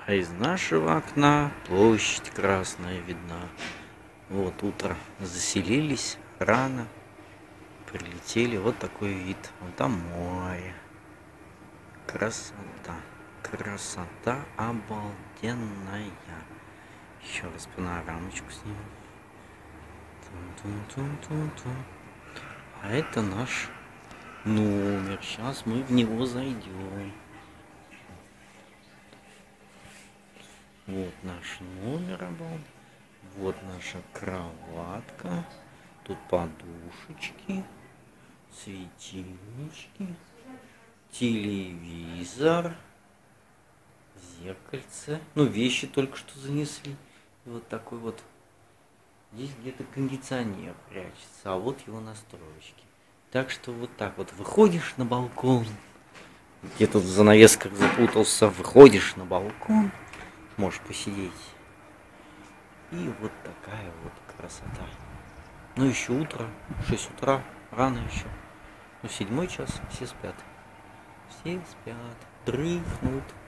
А из нашего окна площадь красная видна. Вот утро, заселились рано, прилетели, вот такой вид. Вон там море. Красота, красота обалденная. Еще раз панорамочку снимем. Тун-тун-тун-тун-тун. А это наш номер. Сейчас мы в него зайдем. Вот наш номер был. Вот наша кроватка. Тут подушечки, светильнички, телевизор, зеркальце. Ну, вещи только что занесли. И вот такой вот. Здесь где-то кондиционер прячется, а вот его настройки. Так что вот так вот выходишь на балкон. Где-то в занавесках запутался. Выходишь на балкон. Можешь посидеть. И вот такая вот красота. Ну еще утро, 6 утра, рано еще. Ну 7 час, все спят. Все спят, дрыхнут.